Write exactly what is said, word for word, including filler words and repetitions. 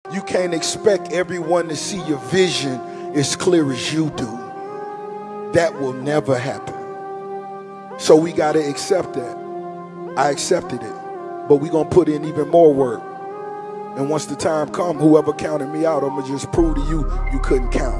You can't expect everyone to see your vision as clear as you do. That will never happen. So we got to accept that. I accepted it. But we're going to put in even more work. And once the time comes, whoever counted me out, I'm going to just prove to you, you couldn't count.